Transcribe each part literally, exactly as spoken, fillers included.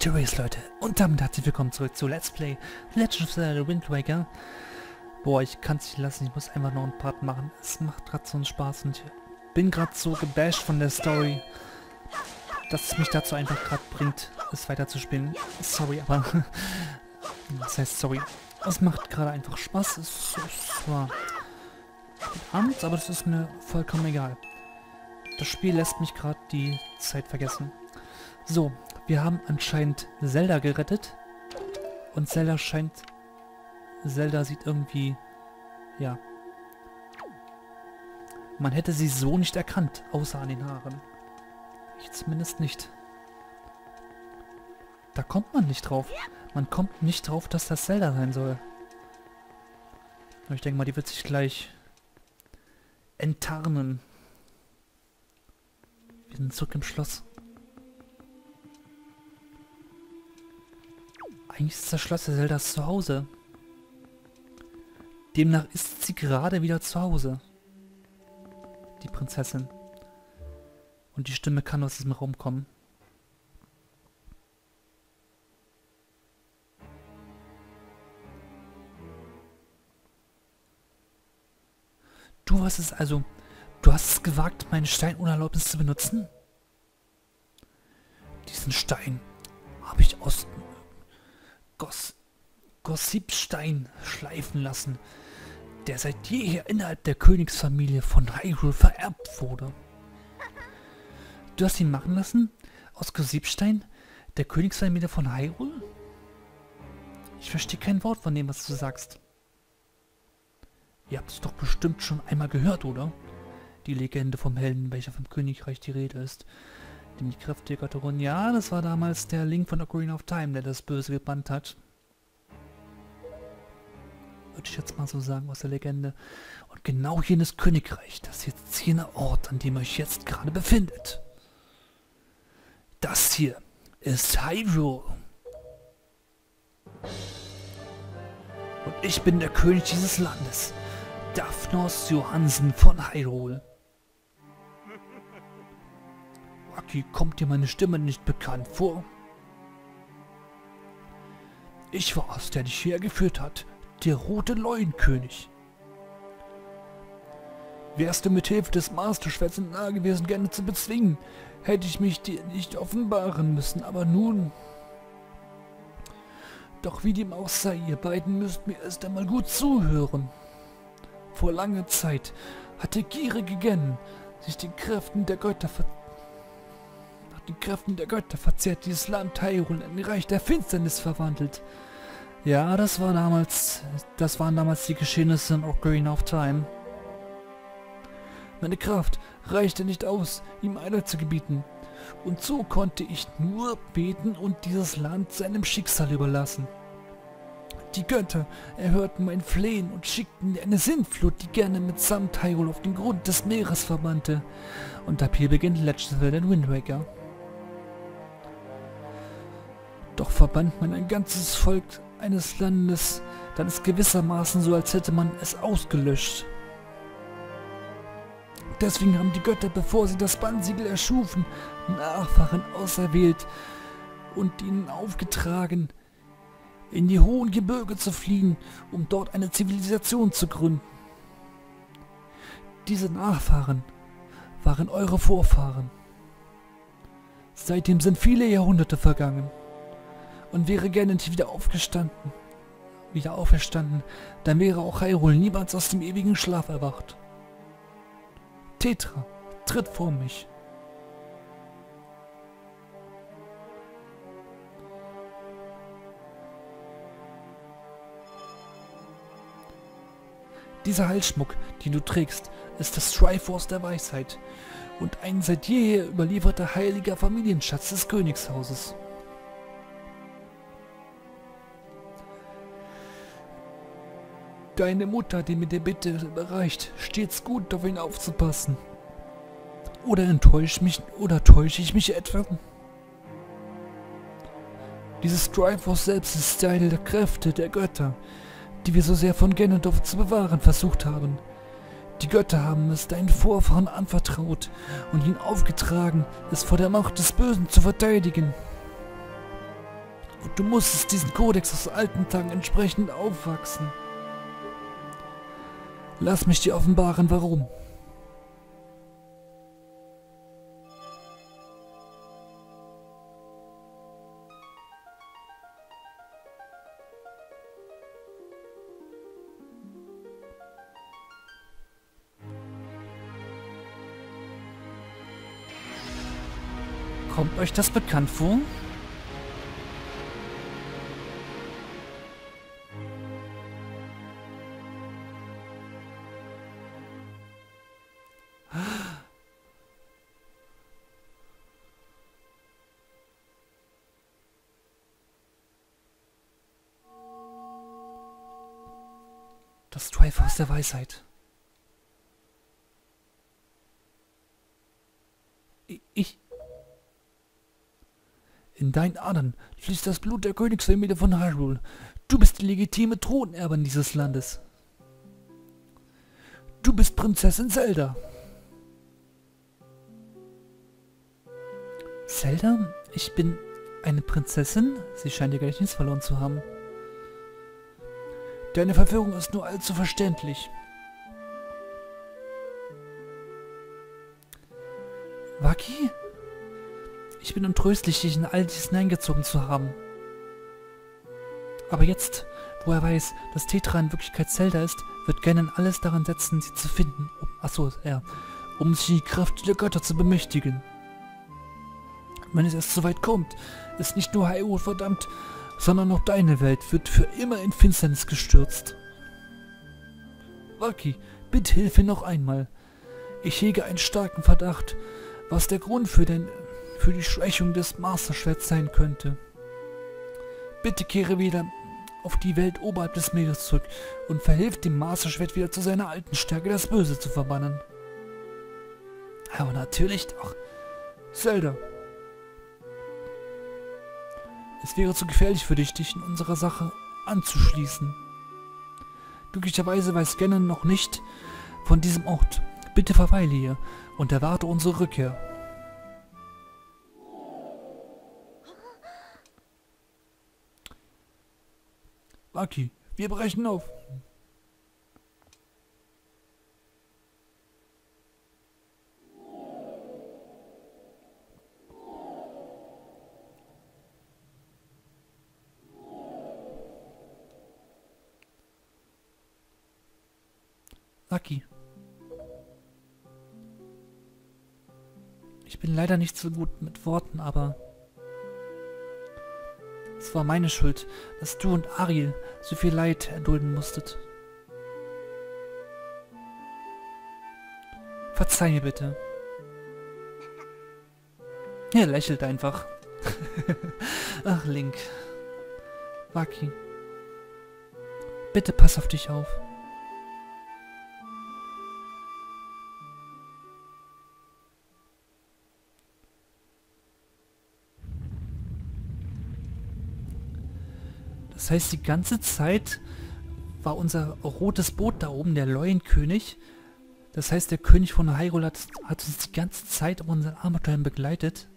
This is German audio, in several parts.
Tschüss Leute und damit herzlich willkommen zurück zu Let's Play Legend of Zelda Wind Waker. Boah, ich kann es nicht lassen, ich muss einfach noch einen Part machen. Es macht gerade so einen Spaß und ich bin gerade so gebasht von der Story, dass es mich dazu einfach gerade bringt, es weiterzuspielen. Sorry, aber das heißt sorry. Es macht gerade einfach Spaß. Es ist zwar abends, aber das ist mir vollkommen egal. Das Spiel lässt mich gerade die Zeit vergessen. So, wir haben anscheinend Zelda gerettet. Und Zelda scheint... Zelda sieht irgendwie... Ja. Man hätte sie so nicht erkannt, außer an den Haaren. Ich zumindest nicht. Da kommt man nicht drauf. Man kommt nicht drauf, dass das Zelda sein soll. Aber ich denke mal, die wird sich gleich enttarnen. Wir sind zurück im Schloss. Eigentlich ist das Schloss der Zeldas zu Hause. Demnach ist sie gerade wieder zu Hause. Die Prinzessin. Und die Stimme kann aus diesem Raum kommen. Du hast es also... Du hast es gewagt, meinen Stein ohne Erlaubnis zu benutzen? Diesen Stein habe ich aus Gos Gossipstein schleifen lassen, der seit jeher innerhalb der Königsfamilie von Hyrule vererbt wurde. Du hast ihn machen lassen? Aus Gossipstein? Der Königsfamilie von Hyrule? Ich verstehe kein Wort von dem, was du sagst. Ihr habt es doch bestimmt schon einmal gehört, oder? Die Legende vom Helden, welcher vom Königreich die Rede ist. Dem die Kräfte der Götterin. Ja, das war damals der Link von Ocarina of Time, der das Böse gebannt hat. Würde ich jetzt mal so sagen aus der Legende. Und genau jenes Königreich, das ist jetzt jener Ort, an dem ihr euch jetzt gerade befindet. Das hier ist Hyrule. Und ich bin der König dieses Landes. Daphnos Johansen von Hyrule. Waki, kommt dir meine Stimme nicht bekannt vor? Ich war es, der dich hergeführt hat, der rote Leuenkönig. Wärst du mit Hilfe des Masterschwerts in der Lage gewesen, gerne zu bezwingen, hätte ich mich dir nicht offenbaren müssen, aber nun... Doch wie dem auch sei, ihr beiden müsst mir erst einmal gut zuhören. Vor langer Zeit hatte gierige Gen sich den Kräften der Götter ver nach den Kräften der Götter verzehrt dieses Land Hyrule in ein Reich der Finsternis verwandelt. Ja, das war damals, das waren damals die Geschehnisse in Ocarina of Time. Meine Kraft reichte nicht aus, ihm Einhalt zu gebieten. Und so konnte ich nur beten und dieses Land seinem Schicksal überlassen. Die Götter erhörten mein Flehen und schickten mir eine Sintflut, die gerne mitsamt Hyrule auf den Grund des Meeres verbannte. Und ab hier beginnt Legend of Zelda Wind Waker. Doch verbannt man ein ganzes Volk eines Landes, dann ist gewissermaßen so, als hätte man es ausgelöscht. Deswegen haben die Götter, bevor sie das Bannsiegel erschufen, Nachfahren auserwählt und ihnen aufgetragen, in die hohen Gebirge zu fliehen, um dort eine Zivilisation zu gründen. Diese Nachfahren waren eure Vorfahren. Seitdem sind viele Jahrhunderte vergangen. Und wäre Ganon wieder aufgestanden, wieder auferstanden, dann wäre auch Hyrule niemals aus dem ewigen Schlaf erwacht. Tetra, tritt vor mich. Dieser Halsschmuck, den du trägst, ist das Triforce der Weisheit und ein seit jeher überlieferter heiliger Familienschatz des Königshauses. Deine Mutter, die mir der Bitte überreicht, stets gut auf ihn aufzupassen. Oder enttäusche mich, oder täusche ich mich etwa? Dieses Triforce selbst ist Teil der Kräfte der Götter, die wir so sehr von Ganondorf zu bewahren versucht haben. Die Götter haben es deinen Vorfahren anvertraut und ihnen aufgetragen, es vor der Macht des Bösen zu verteidigen. Und du musstest diesen Kodex aus alten Tagen entsprechend aufwachsen. Lass mich dir offenbaren, warum. Kommt euch das bekannt vor? Das Triforce der Weisheit. Ich... In deinen Adern fließt das Blut der Königsfamilie von Hyrule. Du bist die legitime Thronerbin dieses Landes. Du bist Prinzessin Zelda. Zelda? Ich bin eine Prinzessin? Sie scheint ihr Gedächtnis verloren zu haben. Deine Verwirrung ist nur allzu verständlich. Waki? Ich bin untröstlich, dich in all dies hineingezogen zu haben. Aber jetzt, wo er weiß, dass Tetra in Wirklichkeit Zelda ist, wird Ganon alles daran setzen, sie zu finden. Um, achso, er. Um sich die Kraft der Götter zu bemächtigen. Wenn es erst so weit kommt, ist nicht nur Hyrule verdammt, sondern auch deine Welt wird für immer in Finsternis gestürzt. Waki, bitte hilf mir noch einmal. Ich hege einen starken Verdacht, was der Grund für den... für die Schwächung des Master Schwerts sein könnte. Bitte kehre wieder auf die Welt oberhalb des Meeres zurück und verhilf dem Master Schwert wieder zu seiner alten Stärke, das Böse zu verbannen. Aber natürlich doch. Zelda. Es wäre zu gefährlich für dich, dich in unserer Sache anzuschließen. Glücklicherweise weiß Ganon noch nicht von diesem Ort. Bitte verweile hier und erwarte unsere Rückkehr. Waki, wir brechen auf. Waki. Ich bin leider nicht so gut mit Worten, aber... Es war meine Schuld, dass du und Ariel so viel Leid erdulden musstet. Verzeih mir bitte. Er lächelt einfach. Ach, Link. Waki. Bitte pass auf dich auf. Das heißt, die ganze Zeit war unser rotes Boot da oben, der Leuenkönig. Das heißt, der König von Hyrule hat, hat uns die ganze Zeit um unseren Abenteuern begleitet.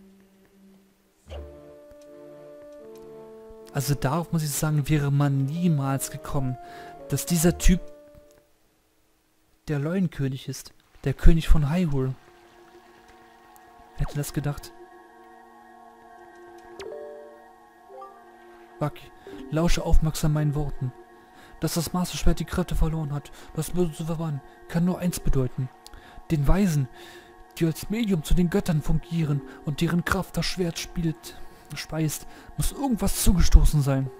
Also darauf muss ich sagen, wäre man niemals gekommen, dass dieser Typ der Leuenkönig ist. Der König von Hyrule. Wer hätte das gedacht? Waki, lausche aufmerksam meinen Worten. Dass das Master Schwert die Kräfte verloren hat, das Böse zu verbannen, kann nur eins bedeuten. Den Weisen, die als Medium zu den Göttern fungieren und deren Kraft das Schwert spielt, speist, muss irgendwas zugestoßen sein.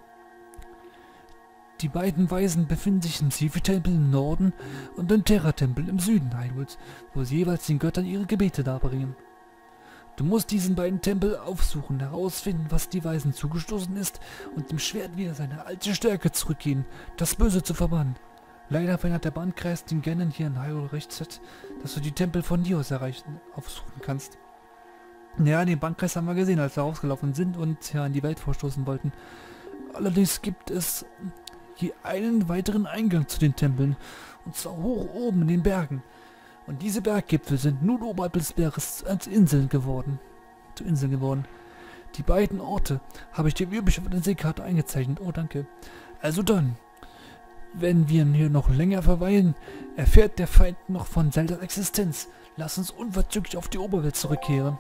Die beiden Weisen befinden sich im Sifu-Tempel im Norden und im Terra-Tempel im Süden Hyrules, wo sie jeweils den Göttern ihre Gebete darbringen. Du musst diesen beiden Tempel aufsuchen, herausfinden, was die Weisen zugestoßen ist und dem Schwert wieder seine alte Stärke zurückgehen, das Böse zu verbannen. Leider verhindert der Bandkreis den Ganon hier in Hyrule rechtzeitig, dass du die Tempel von dir aus erreichen, aufsuchen kannst. Ja, den Bandkreis haben wir gesehen, als wir rausgelaufen sind und ja in die Welt vorstoßen wollten. Allerdings gibt es je einen weiteren Eingang zu den Tempeln, und zwar hoch oben in den Bergen. Und diese Berggipfel sind nun oberhalb des Berges als Inseln geworden. Zu Inseln geworden. Die beiden Orte habe ich dir wie üblich auf der Seekarte eingezeichnet. Oh, danke. Also dann, wenn wir hier noch länger verweilen, erfährt der Feind noch von Zeldas Existenz. Lass uns unverzüglich auf die Oberwelt zurückkehren.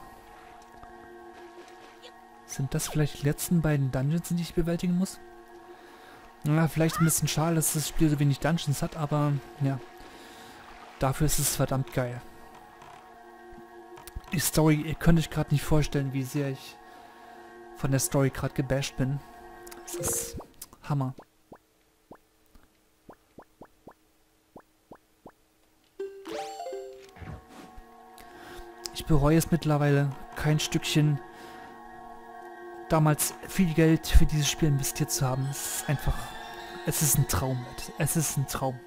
Sind das vielleicht die letzten beiden Dungeons, die ich bewältigen muss? Na, vielleicht ein bisschen schade, dass das Spiel so wenig Dungeons hat, aber ja. Dafür ist es verdammt geil. Die Story, ihr könnt euch gerade nicht vorstellen, wie sehr ich von der Story gerade gebasht bin. Es ist Hammer. Ich bereue es mittlerweile kein Stückchen, damals viel Geld für dieses Spiel investiert zu haben. Es ist einfach, es ist ein Traum. Es ist ein Traum.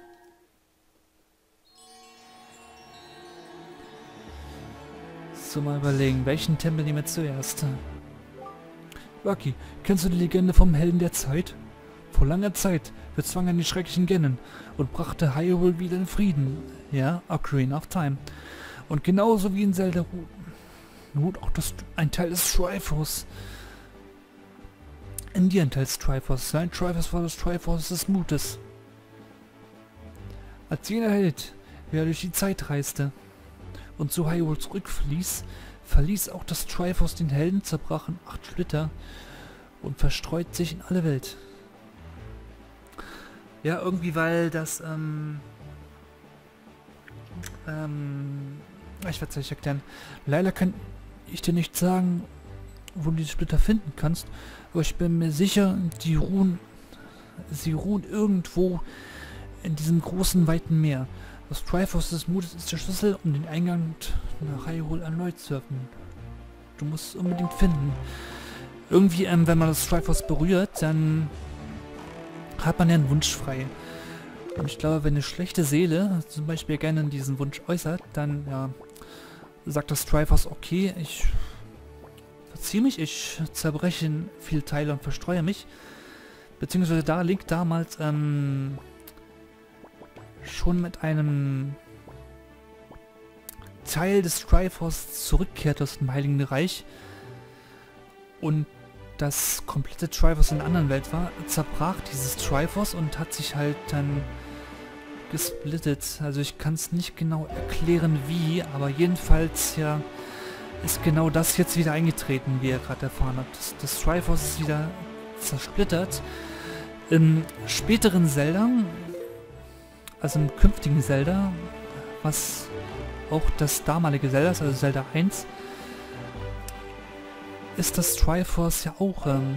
So, mal überlegen, welchen Tempel nehmen wir zuerst? Waki, kennst du die Legende vom Helden der Zeit? Vor langer Zeit bezwang er die schrecklichen Gennen und brachte Hyrule wieder in Frieden. Ja, Ocarina of Time. Und genauso wie in Zelda ruht auch das, ein Teil des Triforce. In dir ein Teil des Triforce. Sein Triforce war das Triforce des Mutes. Als jener Held, der durch die Zeit reiste und zu Hyrule zurückfließ, verließ auch das Triforce den Helden, zerbrach in acht Splitter und verstreut sich in alle Welt. Ja, irgendwie weil das, ähm... Ähm... Ich werde es euch erklären. Leider kann ich dir nicht sagen, wo du die Splitter finden kannst, aber ich bin mir sicher, die ruhen... Sie ruhen irgendwo in diesem großen, weiten Meer. Das Triforce des Mutes ist der Schlüssel, um den Eingang nach Hyrule erneut zu öffnen. Du musst es unbedingt finden. Irgendwie, ähm, wenn man das Triforce berührt, dann hat man ja einen Wunsch frei. Und ich glaube, wenn eine schlechte Seele zum Beispiel gerne diesen Wunsch äußert, dann ja, sagt das Triforce, okay, ich verziehe mich, ich zerbreche in viele Teile und verstreue mich. Beziehungsweise da Link damals ähm, schon mit einem Teil des Triforce zurückkehrt aus dem Heiligen Reich und das komplette Triforce in einer anderen Welt war, zerbrach dieses Triforce und hat sich halt dann gesplittet. Also ich kann es nicht genau erklären wie, aber jedenfalls ja ist genau das jetzt wieder eingetreten, wie ihr gerade erfahren habt. Das, das Triforce ist wieder zersplittert. Im späteren Zelda, also im künftigen Zelda, was auch das damalige Zelda ist, also Zelda eins, ist das Triforce ja auch ähm,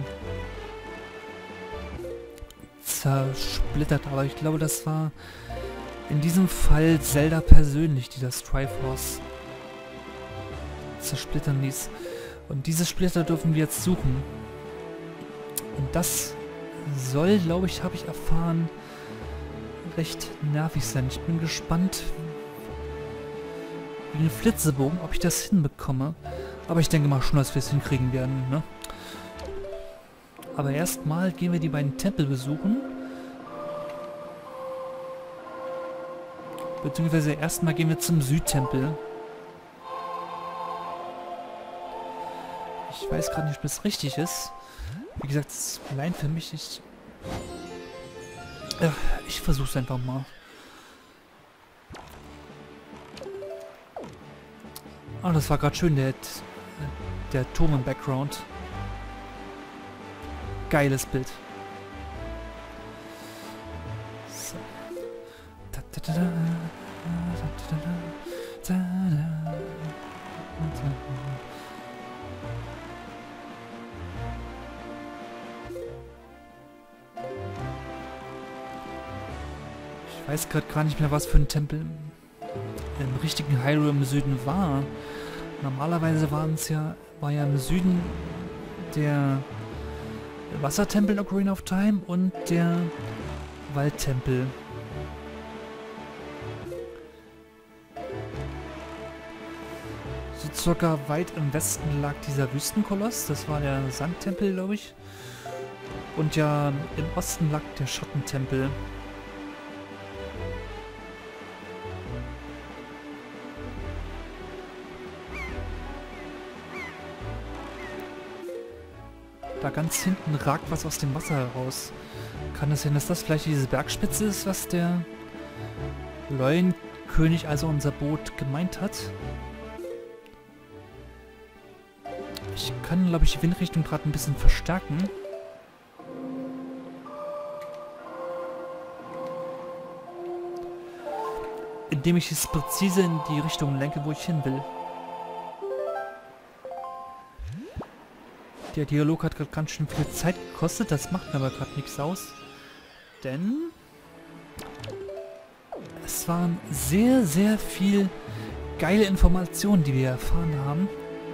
zersplittert, aber ich glaube, das war in diesem Fall Zelda persönlich, die das Triforce zersplittern ließ. Und diese Splitter dürfen wir jetzt suchen. Und das soll, glaube ich, habe ich erfahren, recht nervig sein. Ich bin gespannt wie den Flitzebogen, ob ich das hinbekomme. Aber ich denke mal schon, dass wir es hinkriegen werden, ne? Aber erstmal gehen wir die beiden Tempel besuchen. Beziehungsweise erstmal gehen wir zum Südtempel. Ich weiß gerade nicht, ob das richtig ist. Wie gesagt, es ist allein für mich. Ich, ja, ich versuche es einfach mal. Ah, das war gerade schön, der, der Turm im Background. Geiles Bild. So. Da, da, da, da, da, da, da, da. Ich weiß gerade gar nicht mehr, was für ein Tempel im richtigen Hyrule im Süden war. Normalerweise waren es ja, war ja im Süden der Wassertempel in Ocarina of Time und der Waldtempel. So circa weit im Westen lag dieser Wüstenkoloss, das war der Sandtempel, glaube ich. Und ja, im Osten lag der Schattentempel. Da ganz hinten ragt was aus dem Wasser heraus. Kann es sein, dass das vielleicht diese Bergspitze ist, was der Leuenkönig, also unser Boot, gemeint hat? Ich kann, glaube ich, die Windrichtung gerade ein bisschen verstärken. Indem ich es präzise in die Richtung lenke, wo ich hin will. Der Dialog hat gerade ganz schön viel Zeit gekostet, das macht mir aber gerade nichts aus. Denn es waren sehr, sehr viel geile Informationen, die wir erfahren haben.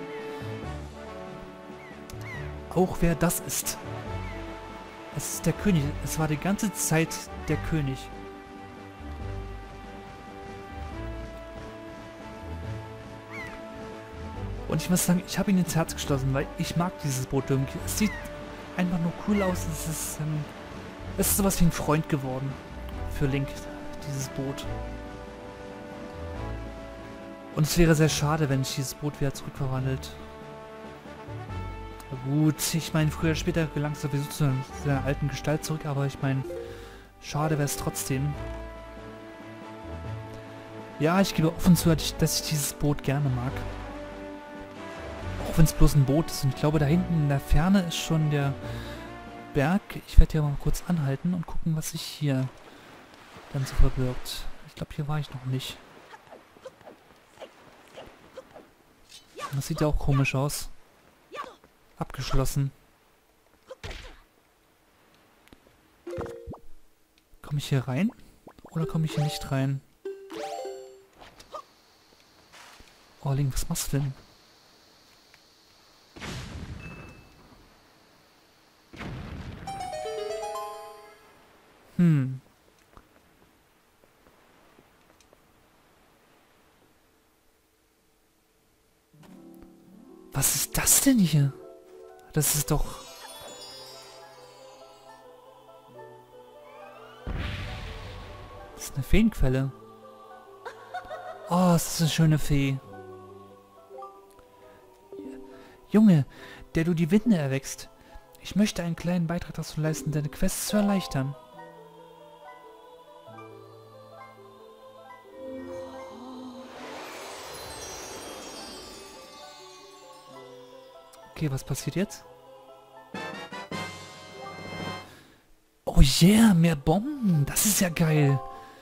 Auch wer das ist. Es ist der König. Es war die ganze Zeit der König. Und ich muss sagen, ich habe ihn ins Herz geschlossen, weil ich mag dieses Boot irgendwie. Es sieht einfach nur cool aus. Es ist, ähm, es ist sowas wie ein Freund geworden für Link, dieses Boot. Und es wäre sehr schade, wenn sich dieses Boot wieder zurückverwandelt. Gut, ich meine, früher oder später gelangt es sowieso zu seiner alten Gestalt zurück, aber ich meine, schade wäre es trotzdem. Ja, ich gebe offen zu, dass ich dieses Boot gerne mag. Auch wenn es bloß ein Boot ist. Und ich glaube, da hinten in der Ferne ist schon der Berg. Ich werde hier mal kurz anhalten und gucken, was sich hier dann so verbirgt. Ich glaube, hier war ich noch nicht. Das sieht ja auch komisch aus. Abgeschlossen. Komme ich hier rein? Oder komme ich hier nicht rein? Oh, Link, was machst du denn? Hm. Was ist das denn hier? Das ist doch... Das ist eine Feenquelle. Oh, es ist eine schöne Fee. Junge, der du die Winde erwächst. Ich möchte einen kleinen Beitrag dazu leisten, deine Quest zu erleichtern. Okay, was passiert jetzt? Oh yeah, mehr Bomben. Das ist ja geil.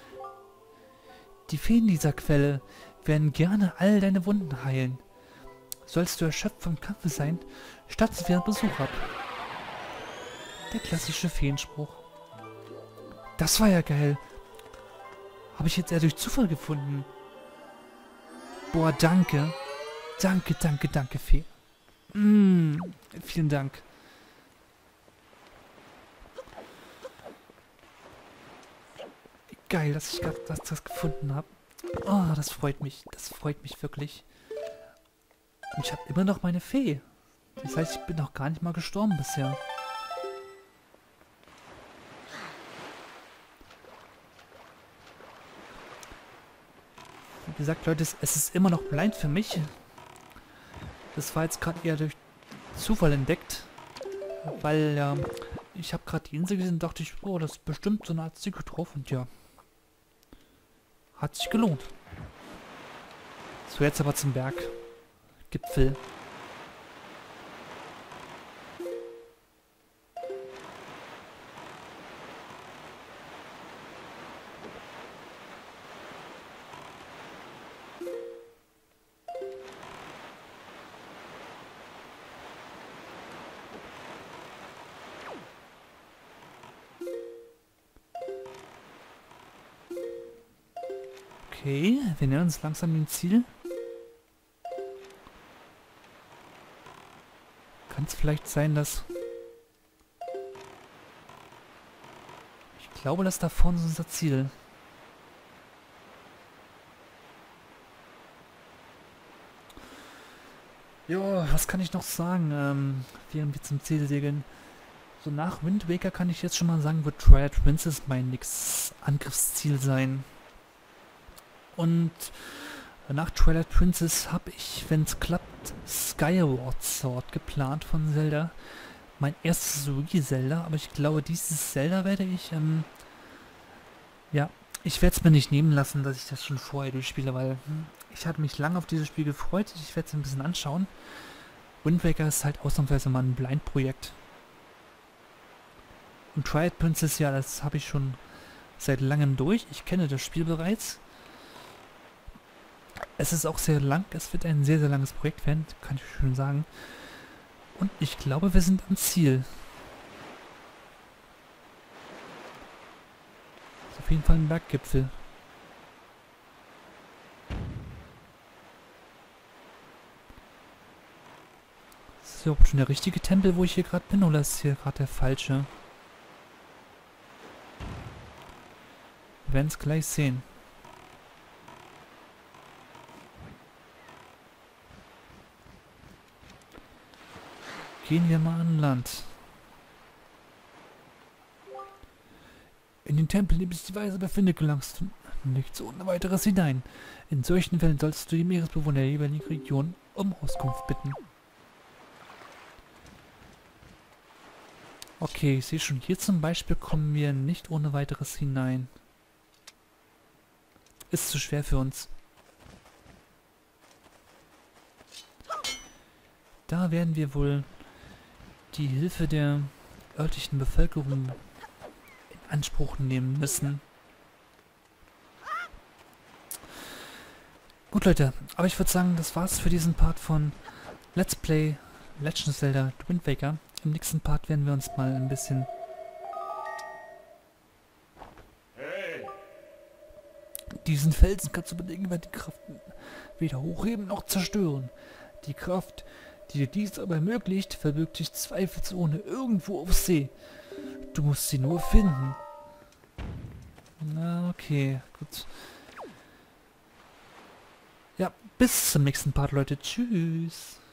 Die Feen dieser Quelle werden gerne all deine Wunden heilen. Sollst du erschöpft vom Kampfe sein, statten wir einen Besuch ab. Der klassische Feenspruch. Das war ja geil. Habe ich jetzt eher durch Zufall gefunden. Boah, danke. Danke, danke, danke, Fee. Mm, vielen Dank. Geil, dass ich grad, dass das gefunden habe. Oh, das freut mich. Das freut mich wirklich. Und ich habe immer noch meine Fee. Das heißt, ich bin noch gar nicht mal gestorben bisher. Wie gesagt, Leute, es ist immer noch blind für mich. Das war jetzt gerade eher durch Zufall entdeckt. Weil, ja, ich habe gerade die Insel gesehen und dachte ich, oh, das ist bestimmt so eine Art Secret drauf. Und ja, hat sich gelohnt. So, jetzt aber zum Berg. Gipfel. Okay, wir nähern uns langsam dem Ziel. Kann es vielleicht sein, dass... Ich glaube, das da vorne ist unser Ziel. Jo, was kann ich noch sagen, ähm, während wir zum Ziel segeln? So nach Wind Waker kann ich jetzt schon mal sagen, wird Twilight Princess mein nächstes Angriffsziel sein. Und nach Twilight Princess habe ich, wenn es klappt, Skyward Sword geplant von Zelda. mein erstes Wii-Zelda, aber ich glaube, dieses Zelda werde ich, ähm, ja, ich werde es mir nicht nehmen lassen, dass ich das schon vorher durchspiele, weil hm, ich hatte mich lange auf dieses Spiel gefreut. Ich werde es ein bisschen anschauen. Wind Waker ist halt ausnahmsweise mal ein Blind-Projekt. Und Twilight Princess, ja, das habe ich schon seit langem durch. Ich kenne das Spiel bereits. Es ist auch sehr lang. Es wird ein sehr, sehr langes Projekt werden, kann ich schon sagen. Und ich glaube, wir sind am Ziel. Ist auf jeden Fall ein Berggipfel. Ist das überhaupt schon der richtige Tempel, wo ich hier gerade bin, oder ist hier gerade der falsche? Wir werden es gleich sehen. Gehen wir mal an Land. In den Tempel, in dem sich die Weise befindet, gelangst du nichts ohne weiteres hinein. In solchen Fällen sollst du die Meeresbewohner der jeweiligen Region um Auskunft bitten. Okay, ich sehe schon, hier zum Beispiel kommen wir nicht ohne weiteres hinein. Ist zu schwer für uns. Da werden wir wohl die Hilfe der örtlichen Bevölkerung in Anspruch nehmen müssen. Gut, Leute, aber ich würde sagen, das war's für diesen Part von Let's Play Legend of Zelda Wind Waker. Im nächsten Part werden wir uns mal ein bisschen diesen Felsen kannst du bedingen, wenn die Kraft weder hochheben noch zerstören. Die Kraft, die dir dies aber ermöglicht, verbirgt sich zweifelsohne irgendwo auf See. Du musst sie nur finden. Na, okay, gut. Ja, bis zum nächsten Part, Leute. Tschüss.